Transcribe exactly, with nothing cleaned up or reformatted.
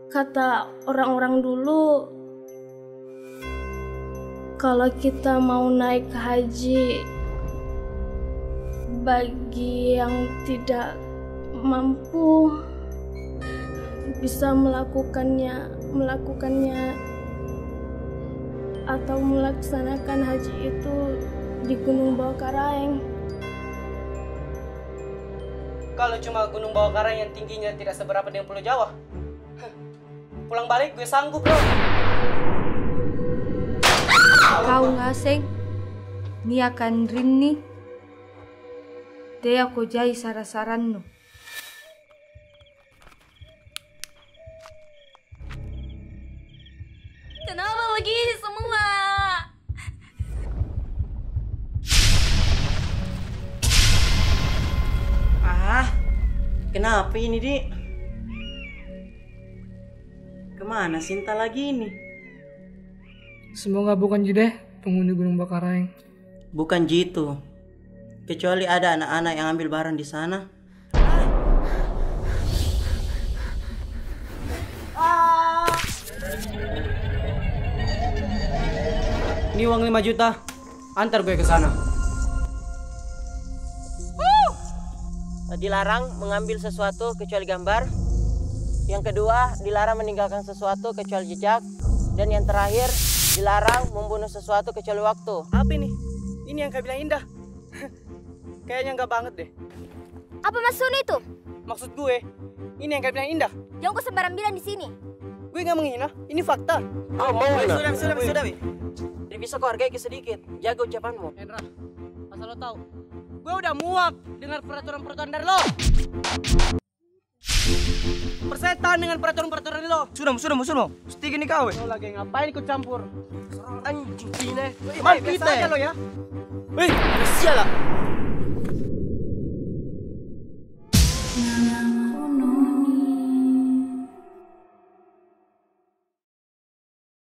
kata orang-orang dulu, kalau kita mau naik haji, bagi yang tidak mampu bisa melakukannya melakukannya atau melaksanakan haji itu di Gunung Bawakaraeng. Kalau cuma Gunung Bawakaraeng yang tingginya tidak seberapa dengan Pulau Jawa, pulang balik gue sanggup loh. Kau ngaseng, ni akan rini, dia aku jai sarasaran no. Kenapa begini semua? Ah, kenapa ini, Dik? Kemana Sinta lagi ini? Semoga bukan Jideh, penghuni Gunung Bawakaraeng. Bukan jitu. Kecuali ada anak-anak yang ambil barang di sana. Ini uang lima juta, antar gue ke sana. Dilarang mengambil sesuatu kecuali gambar. Yang kedua, dilarang meninggalkan sesuatu kecuali jejak. Dan yang terakhir, dilarang membunuh sesuatu kecuali waktu. Apa ini? Ini yang kau bilang indah. Kayaknya enggak banget deh. Apa maksudnya itu? Maksud gue, ini yang kau bilang indah. Jangan kau sembarang bilang di sini. Gue nggak menghina, ini fakta. Oh, mau Sudah, sudah, sudah, sudah. Dia bisa kau hargai sedikit. Jaga ucapanmu. Hendra, asal lo tahu, gue udah muak dengan peraturan-peraturan dari lo. Persetan dengan peraturan-peraturan lo. Sudah, sudah, sudah. Setinggi nih kau. Lo lagi ngapain ikut campur? Anjing ini. Main kita ya lo ya. Wih, sial lah.